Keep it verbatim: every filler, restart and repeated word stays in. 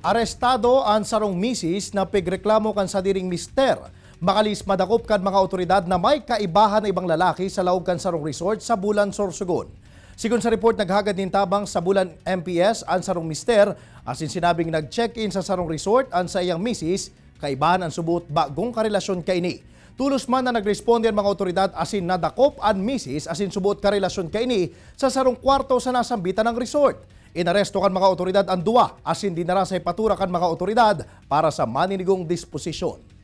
Arestado ang sarong misis na pigreklamo kan sa diring mister. Makalis madakop kan mga otoridad na may kaibahan na ibang lalaki sa laog kan sarong resort sa Bulan, Sorsogon. Sigon sa report, naghagad din tabang sa Bulan M P S ang sarong mister asin sinabing nag-check-in sa sarong resort ang sa iyang misis, kaibahan ang subot bagong karelasyon kaini. Tulos man na nagresponde ang mga otoridad asin nadakop ang misis asin subot karelasyon kaini sa sarong kwarto sa nasambitan ng resort. Inaresto kan mga otoridad ang duwa asin dinara sa ipatura kan mga otoridad para sa maninigong disposisyon.